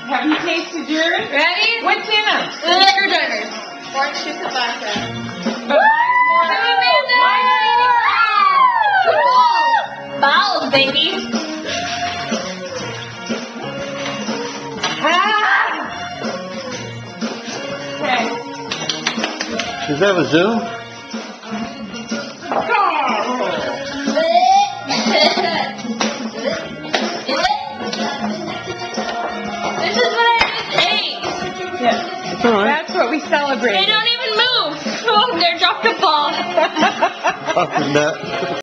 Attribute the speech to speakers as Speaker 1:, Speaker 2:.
Speaker 1: Have you tasted yours?
Speaker 2: Ready?
Speaker 1: What's in them?
Speaker 2: Screwdrivers. Orange juice and vodka. Balls, baby.
Speaker 1: Okay.
Speaker 3: Does that have a zoom?
Speaker 2: This is what I taste.
Speaker 1: Yeah.
Speaker 3: It's all right.
Speaker 1: That's what we celebrate.
Speaker 2: They don't even move. Oh, they're dropped a ball.
Speaker 3: Other than that.